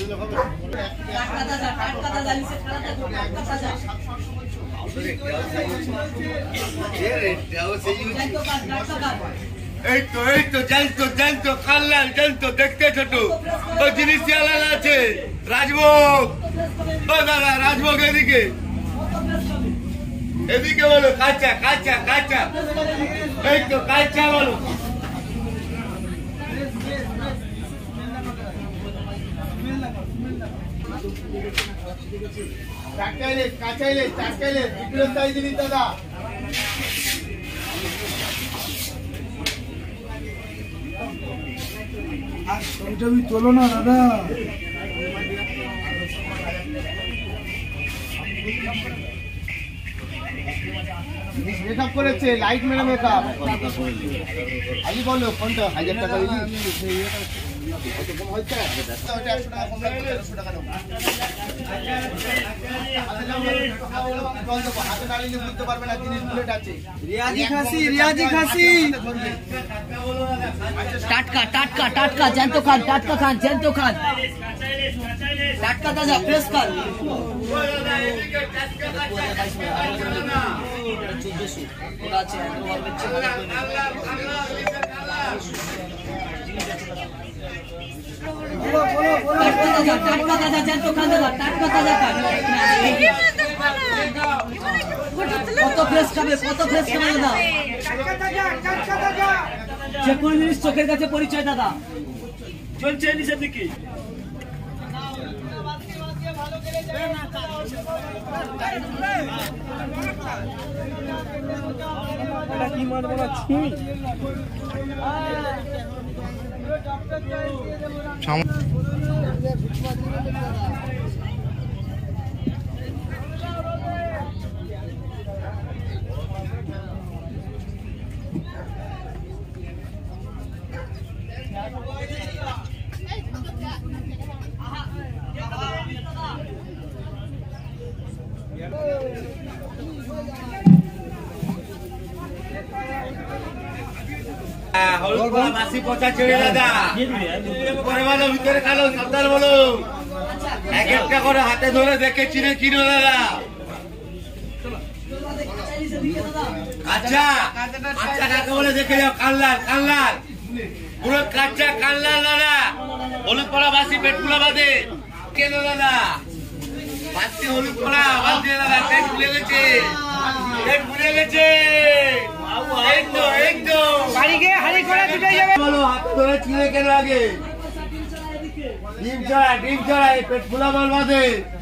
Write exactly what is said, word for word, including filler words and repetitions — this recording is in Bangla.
এই তো এই তো জানতো জানতো কাল্লাল জানতো দেখতে ছোট ওই জিনিস আছে রাজভোগ ও দাদা রাজভোগ এদিকে এদিকে বলো কাঁচা কাঁচা কাঁচা এই তো কাঁচা বলো চাকাইলে কাঁচাইলে চাকাইলে বিক্রয় সাইজ দিন দাদা তুমি তোলো না দাদা মেকআপ করেছে লাইট মেরে মেকআপ আলি বলো কোনটা হাজার টাকা দিলি বুঝতে পারবে না জিনিস বুলেট আছে রিয়াজি খাসি রিয়াজি খাসি টাটকা টাটকা টাটকা জ্যান্ত খান টাটকা খান জ্যান্ত খান টাটকা তাজা ফ্রেশ খান চোদ্দশো ওটা আছে টাটকা তাজা জ্যান্ত খান দাদা টাটকা তাজা খান কত ফ্রেশ খাবে কত ফ্রেশ খাবে দাদা যে কোনো জিনিস চোখের কাছে পরিচয় দাদা চলছে নিচের দিকে কি মাছ বলা ছুঁই বাসি পচা ছেড়ে দাদা পরে বলো ভিতরে খালো সাবধান বলো এক একটা করে হাতে ধরে দেখে চিনে কিনো দাদা আচ্ছা আচ্ছা কাকে বলে দেখে যাও কাল্লাল কাল্লাল পুরো কাঁচা কাল্লাল দাদা হলুদ পড়া বাসি পেট ফুলা বাদে কেন দাদা বাসি হলুদ পড়া বাদ দিয়ে দাদা পেট ফুলে গেছে পেট ফুলে গেছে একদম একদম বাড়ি গিয়ে হাড়ি করে ছুটে যাবে বলো হাত ধরে চিনে কেন আগে ডিম চড়া ডিম চড়া পেট ফুলা বল বাদে